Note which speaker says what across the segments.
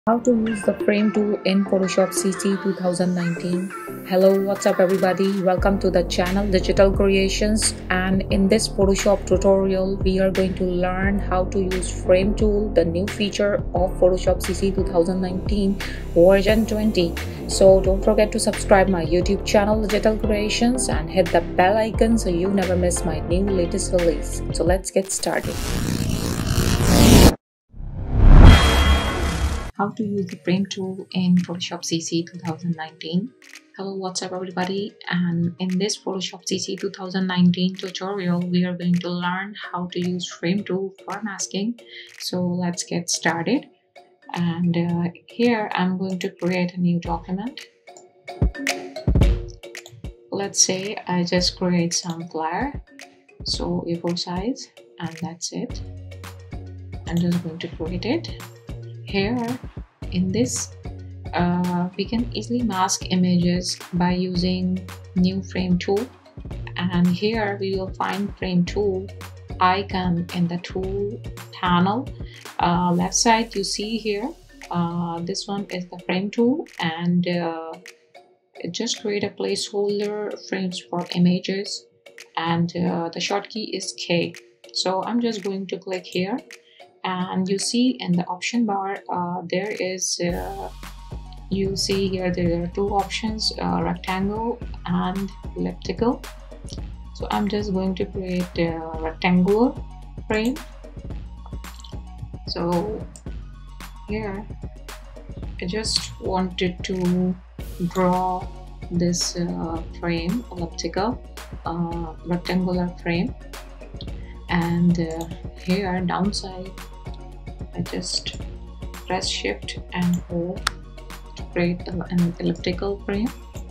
Speaker 1: How to use the frame tool in Photoshop CC 2019. Hello, what's up everybody? Welcome to the channel Digital Creations, and in this Photoshop tutorial we are going to learn how to use frame tool, the new feature of Photoshop CC 2019 version 20. So don't forget to subscribe my YouTube channel Digital Creations and hit the bell icon so you never miss my new latest release. So let's get started. How to use the frame tool in Photoshop CC 2019. Hello, what's up everybody, and in this Photoshop CC 2019 tutorial we are going to learn how to use frame tool for masking. So let's get started. And here I'm going to create a new document. Let's say I just create some flyer, so A4 size, and that's it. I'm just going to create it. Here in this we can easily mask images by using new frame tool, and here we will find frame tool icon in the tool panel. Left side you see here, this one is the frame tool, and just create a placeholder frames for images, and the shortcut is K. So I'm just going to click here, and you see in the option bar there is you see here there are two options, rectangle and elliptical. So I'm just going to create a rectangular frame. So here I just wanted to draw this frame, elliptical rectangular frame, and here downside I just press shift and hold to create an elliptical frame.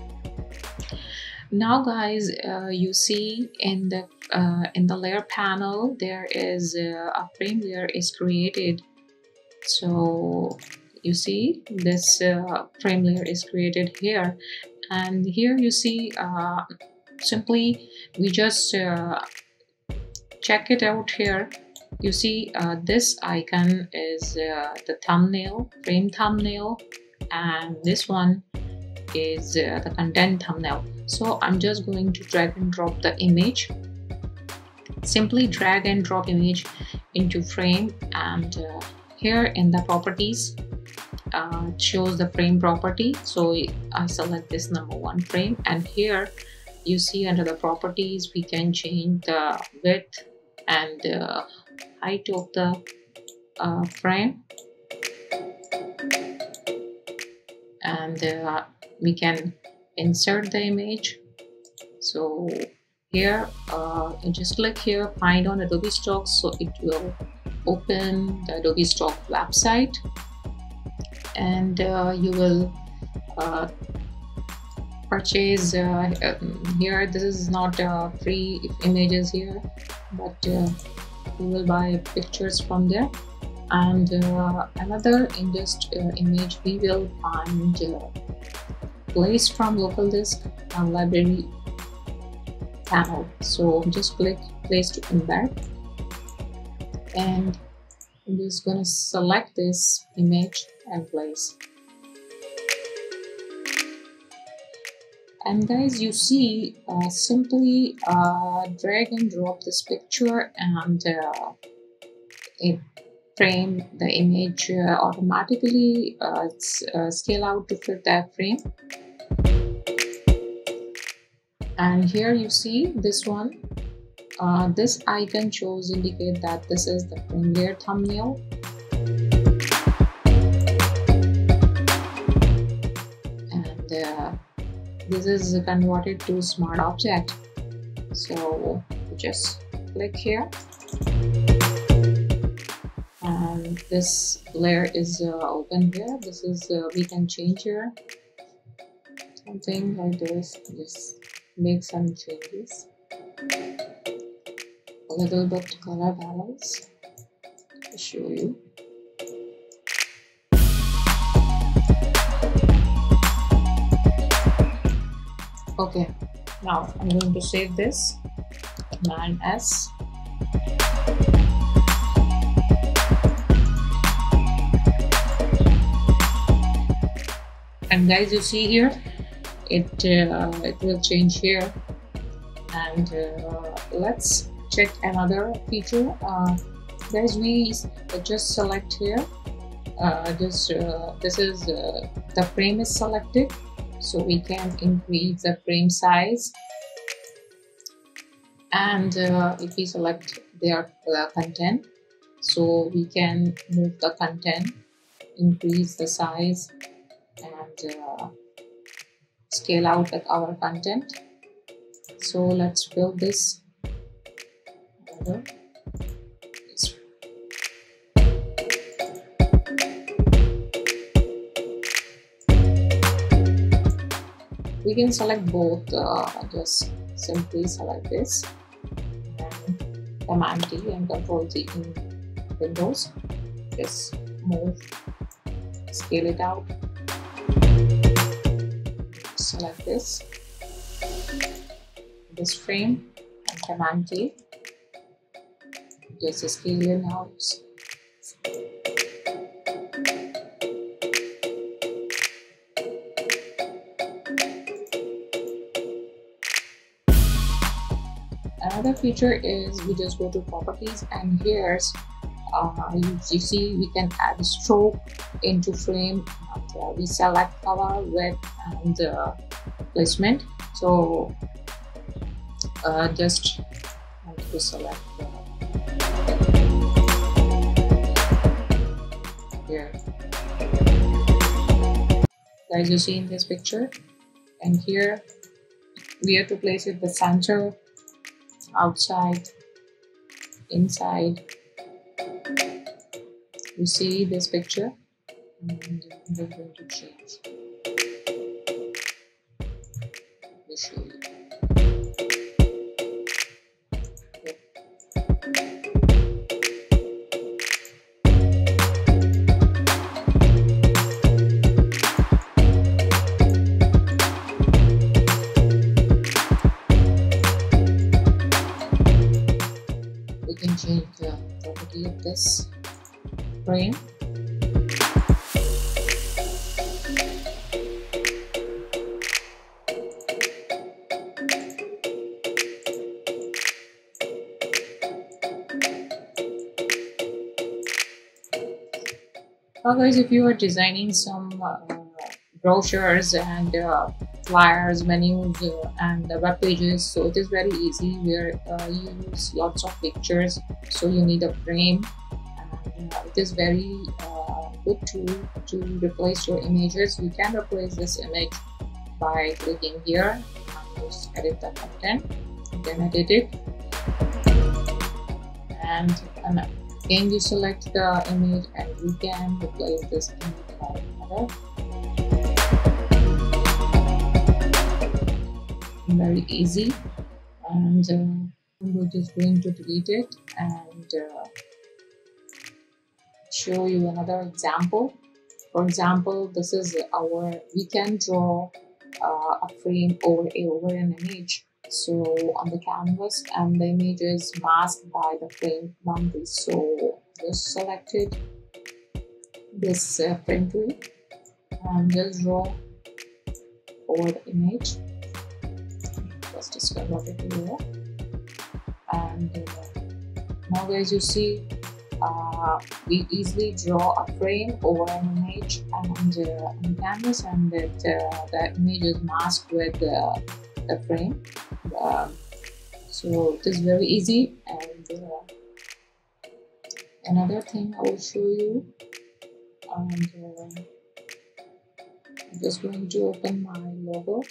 Speaker 1: Now guys, you see in the layer panel there is a frame layer is created. So you see this frame layer is created here, and here you see simply we just check it out. Here you see this icon is the thumbnail, frame thumbnail, and this one is the content thumbnail. So I'm just going to drag and drop the image. Simply drag and drop image into frame, and here in the properties it shows the frame property. So I select this number 1 frame, and here you see under the properties we can change the width and height of the frame, and we can insert the image. So here you just click here, find on Adobe Stock, so it will open the Adobe Stock website, and you will purchase here. This is not free images here, but you will buy pictures from there. And another image we will find place from local disk and library panel. So just click place to embed, and I'm just gonna select this image and place. And guys, you see simply drag and drop this picture, and it frame the image automatically scale out to fit that frame. And here you see this one, this icon shows indicate that this is the frame layer thumbnail. And this is converted to smart object. So just click here, and this layer is open here. This is we can change here something like this. Just make some changes, a little bit color balance to show you. Okay, now I'm going to save this, Command S, And guys, you see here, it will change here. And let's check another feature. Guys, we just select here. This is the frame is selected, so we can increase the frame size. And if we select their content, so we can move the content, increase the size, and scale out our content. So let's build this. We can select both. Just simply select this, and Command T and Control T in Windows. Just move, scale it out. Select this frame and Command T. Just scale it out. Another feature is we just go to properties, and here's you see we can add a stroke into frame. We select our width and placement. So just have to select here. Guys, you see in this picture, and here we have to place it the center, outside, inside. You see this picture, and we're going to change. Let me show you. We can change the property of this frame. Now guys, if you are designing some brochures and flyers, menus, and web pages, so it is very easy where you use lots of pictures, so you need a frame, and it is very good tool to replace your images. You can replace this image by clicking here and just edit the content. You can edit it, and again you select the image and you can replace this image by another. Very easy, and we're just going to delete it and show you another example. For example, this is we can draw a frame over an image, so on the canvas, and the image is masked by the frame boundaries. So just selected this frame tool and just draw over the image. Just convert it to here, and now guys, you see we easily draw a frame over an image and on the canvas, and the image is masked with the frame. So it is very easy. And another thing I will show you, and I'm just going to open my logo.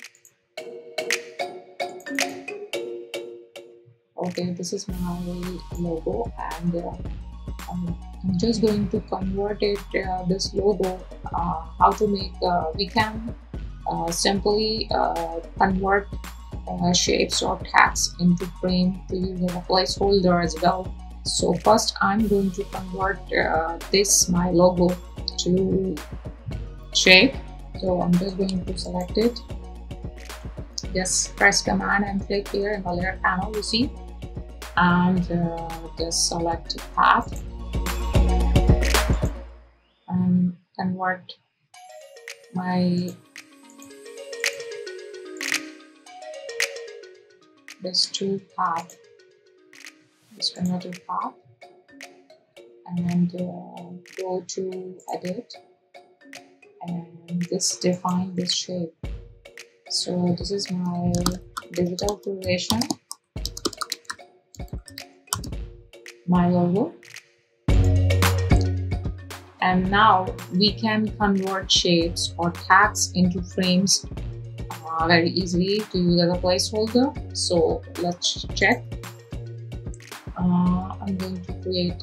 Speaker 1: Okay, this is my logo, and I'm just going to convert it, this logo. How to make, we can simply convert shapes or tags into frame to use as a placeholder as well. So first I'm going to convert my logo to shape. So I'm just going to select it. Just press Command and click here in the layer panel, you see, and just select path and convert my this tool path, this converter path, and go to edit and this define this shape. So this is my digital creation, my logo, and now we can convert shapes or tags into frames very easily to use as a placeholder. So let's check. I'm going to create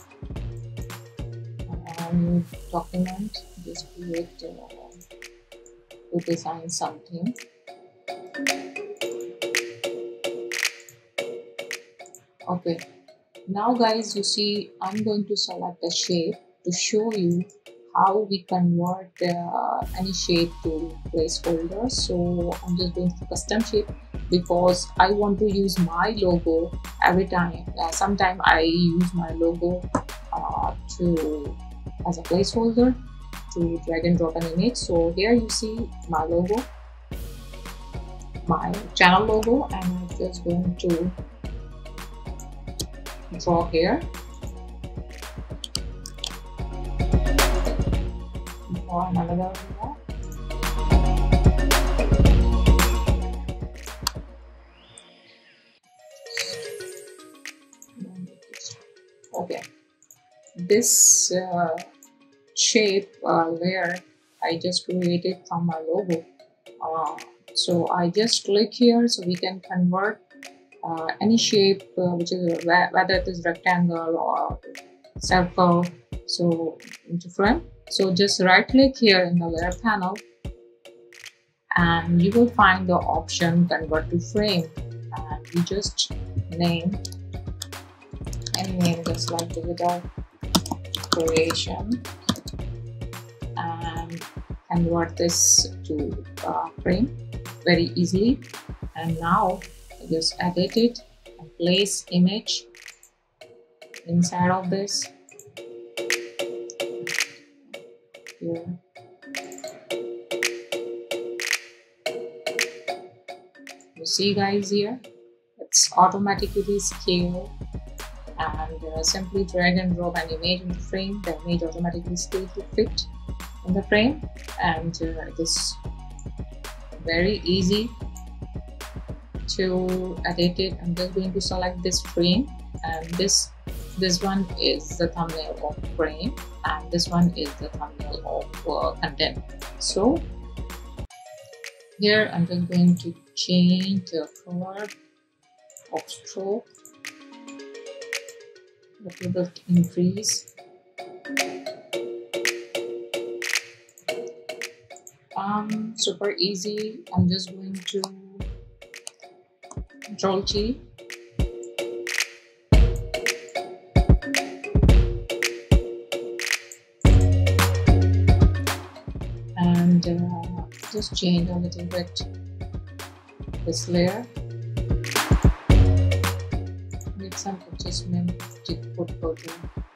Speaker 1: a new document, just create to design something. Okay, now guys, you see I'm going to select a shape to show you how we convert any shape to placeholder. So I'm just going to custom shape because I want to use my logo every time. Sometimes I use my logo as a placeholder to drag and drop an image. So here you see my logo, my channel logo, and I'm just going to draw here. Draw another area. Okay, this shape layer I just created from my logo. So I just click here so we can convert any shape which is whether it is rectangle or circle, so into frame. So just right click here in the layer panel and you will find the option convert to frame, and you just name any name just like digital creation and convert this to frame very easily. And now just edit it and place image inside of this here. You see guys, here it's automatically scaled, and simply drag and drop an image into frame. The image automatically stays to fit in the frame, and it is very easy to edit it. I'm just going to select this frame, and this one is the thumbnail of frame, and this one is the thumbnail of content. So here I'm just going to change the color of stroke, a little bit increase. Super easy. I'm just going to Control G. And just change a little bit this layer. Make some adjustment to put photo.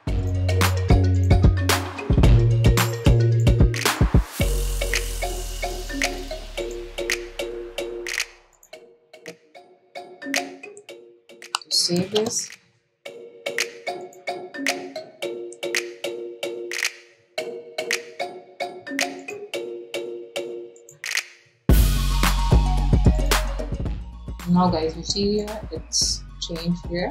Speaker 1: Save this. Now guys, you see here it's changed here.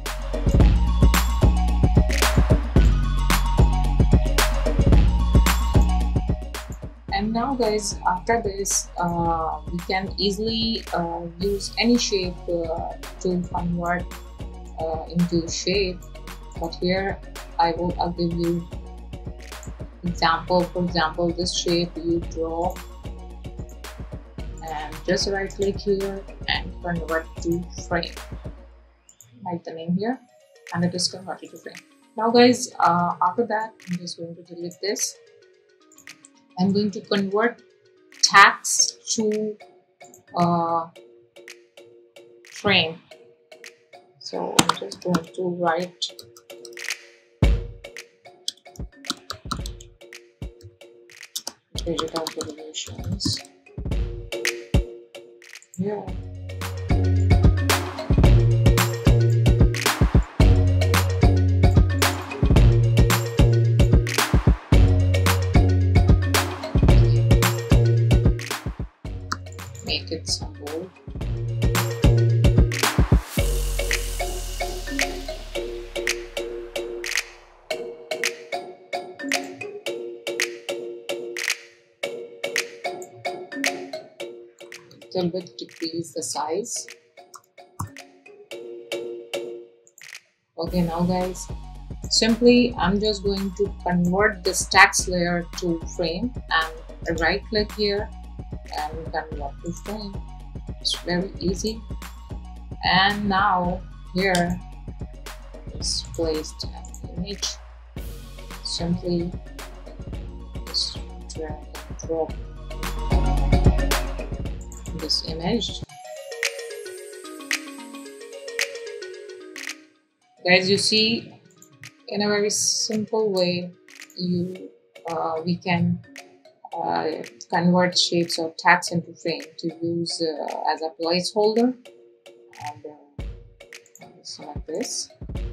Speaker 1: And now guys, after this we can easily use any shape to convert into shape. But here I'll give you example. For example, this shape you draw and just right click here and convert to frame. Write the name here and it is converted to frame. Now guys, after that I'm just going to delete this. I'm going to convert text to frame. So I'm just going to write digital revolutions. Yeah. Make it simple. Little bit decrease the size. Okay, now guys, simply I'm just going to convert this text layer to frame and right click here and convert to frame. It's very easy. And now here is placed an image. Simply just drag and drop this image. Guys, you see, in a very simple way, we can convert shapes or text into frame to use as a placeholder. And select this.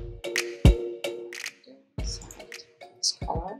Speaker 1: Select this color.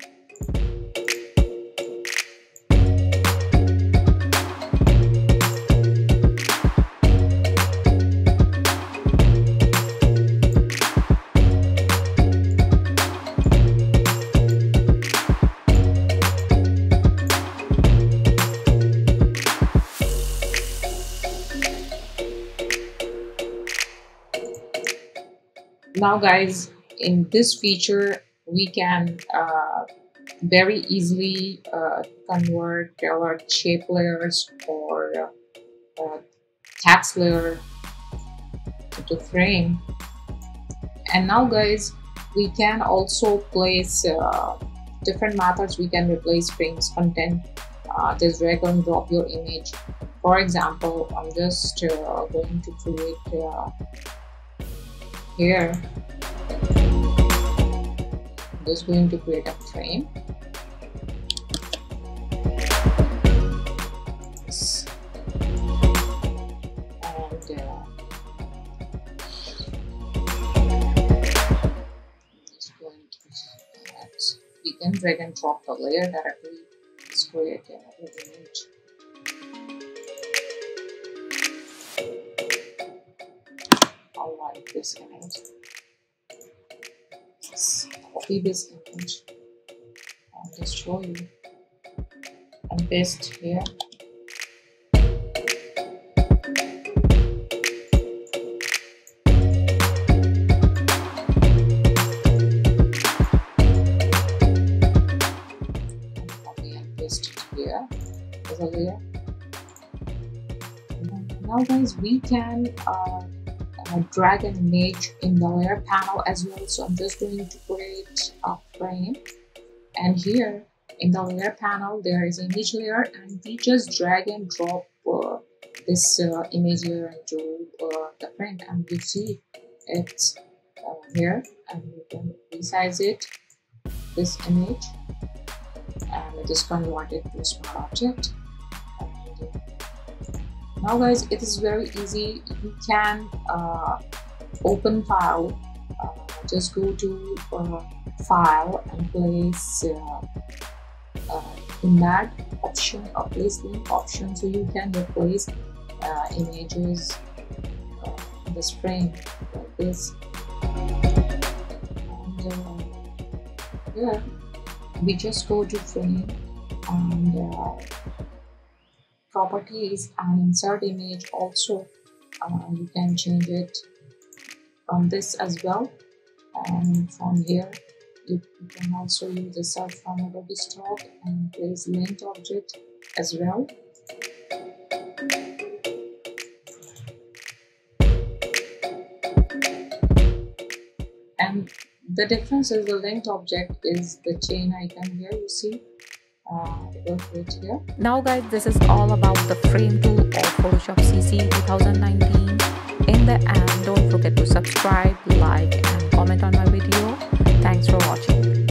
Speaker 1: Now guys, in this feature we can very easily convert our shape layers or text layer to frame. And now guys, we can also place different methods. We can replace frames content. Just drag and drop your image. For example, I'm just going to create here, I'm just going to create a frame. And just going to we can drag and drop the layer directly. Let's create another image. Like this image. Let's copy this image and just show you and paste here. And copy and paste it here as a layer. Now guys, we can drag an image in the layer panel as well. So I'm just going to create a frame, and here in the layer panel there is image layer, and we just drag and drop this image layer into the frame, and you see it's here, and you can resize it, this image, and it is converted to a smart object. Now guys, it is very easy. You can open file, just go to file and place in that option or place link option, so you can replace images in this frame like this. And here we just go to frame and properties and insert image. Also you can change it from this as well, and from here you can also use the search from ADOBE SPARK and place linked object as well. And the difference is the linked object is the chain icon here, you see. Here.
Speaker 2: Now guys, this is all about the frame tool of Photoshop CC 2019. In the end, don't forget to subscribe, like and comment on my video. Thanks for watching.